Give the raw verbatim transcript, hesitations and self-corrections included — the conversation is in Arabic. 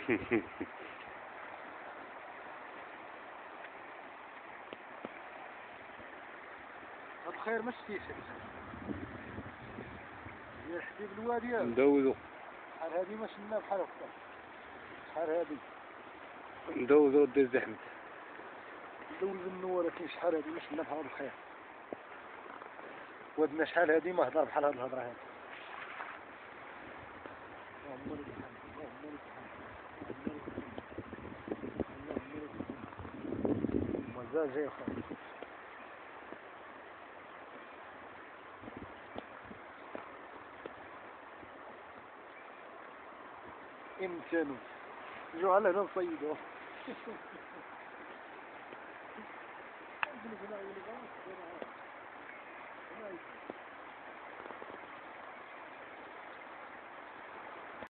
بخير ما شتيش يا حبيب الوادي ندوزو شحال هادي ما شفنا بحال هكا شحال هادي ندوزو دير زحمة ندوز النور كاين شحال هادي ما شفنا بحال الخير ودنا شحال هادي ما هضر بحال هاد الهضره هادي اللهم لك الحمد اللهم لك الحمد اللهم لك الحمد مزاج يا اخي امتنوا نجوا على هنا نصيدوه